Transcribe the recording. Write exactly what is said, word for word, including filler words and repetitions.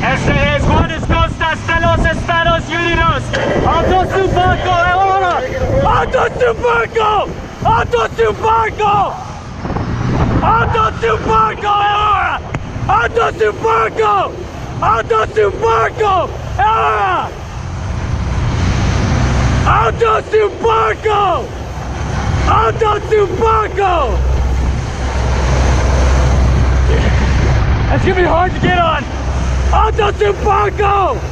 Este es Guardas Costas de los Estados Unidos. Alto su barco ahora. Alto su barco. Alto su barco. Alto su barco ahora. Alto su barco. Alto su barco ahora. Alto su barco. Alto su barco. That's gonna be hard to get on. Alto su barco.